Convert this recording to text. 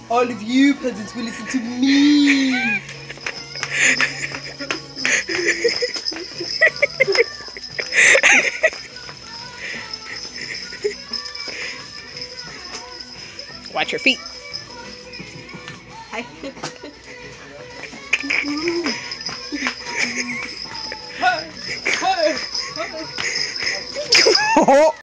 All of you peasants will listen to me. Watch your feet. Hi.